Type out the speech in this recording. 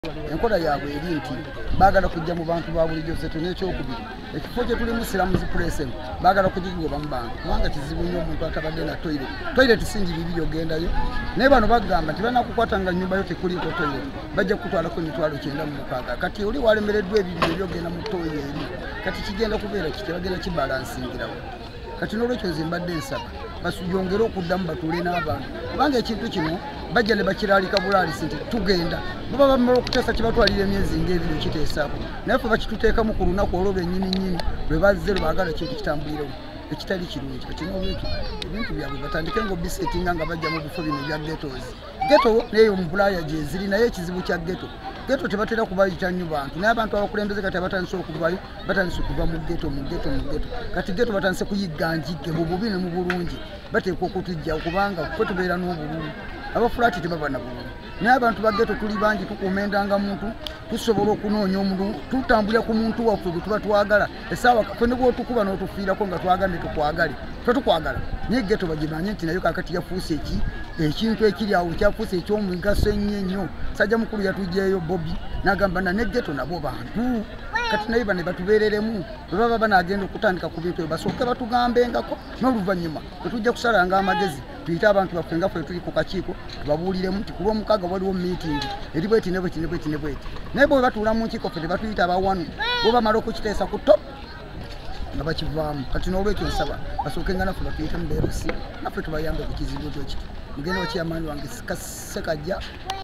enkola yaabwe eri nti baagala kujja mu bantu ba bulijjo ffe n'ekyokubiri ekifo kye tulimu siramuzi pulesemu baagala kugigoba mu bantu kubanga kizibu nnyo omuntu atabadde na toyireti singi bibiri ogendayo naye bano bagamba nti banakukwata nga nnyumba yo tekuliiko toyireti bajja kukutwalako emitwalo 9,600 kati oli walemereddwa ebibiri ebyogenda mu toyi eri kati kigenda kubeera kiti bagenda kibalansingirawo kati n'olwekyo nze mbadde nsaba basujongere okuddamu batuule n'abantu kubanga ekintu kino bajja ne bakiraalika bulaalisi nti tugenda baba bamala okuteesa kibatwalira emyezi ng'ebiri kiteesaako naye ffe bakituteekamu ku lunaku olwo lwennyini lwe bazze lwe baagala ekintu kitambulirewo ekitali kirungi kati n'olwekyo ebintu byabwe batandike ng'obisetinga nga bajja mu bifo bino bya getos geto neyo mu bulaaya gye ziri naye ekizibu kya geto tebatera kubayita nnyo bantu naye abantu abakulembeze kati abatandise okuvayo batandise okuva mu geto kati geto batandise kuyigga njigge mu bubi ne mu bulungi bateekwa okutujja kubanga kwe tubeera n'obululu abafulaati tebaba na bululu naye abantu ba geto tuli bangi tukuuma endanga muntu tusobola okunoonya omuntu tutambulira ku muntu waffe gwe tuba twagala essaawa ffe ne bw'otukuba n'otufiirako nga twagambye tukwagale ffe tukwagala naye geto bagimanye nti nayo kakati yafuuse ekintu ekiri awo kyafuuse ekyomugaso ennyo sajja mukulu yatugjeeyo Bobi n'agamba na ne geto nabo bantu kati naye bane batubeereremu bwe baba banaagenda okutandika ku bintu ebyo basooke batugambengako n'oluvannyuma tetujja kusalanga amagezi tuyite abantu baffe nga ffe tuli ku kakiiko tubabuuliremu nti ku lw'omukaaga waliwo miitingi eri bweti ne bweti naye bwe batuula mu nkiiko ffe tebatuyita abawanu bwe bamala okukiteesa ku top nga bakivaamu kati n'olwekyo nsaba basooke nga naffe batuyite mu beerusi naffe tubayambe ku kizibu ekyo kiti mugenda wa kyamaani wange Ssekajja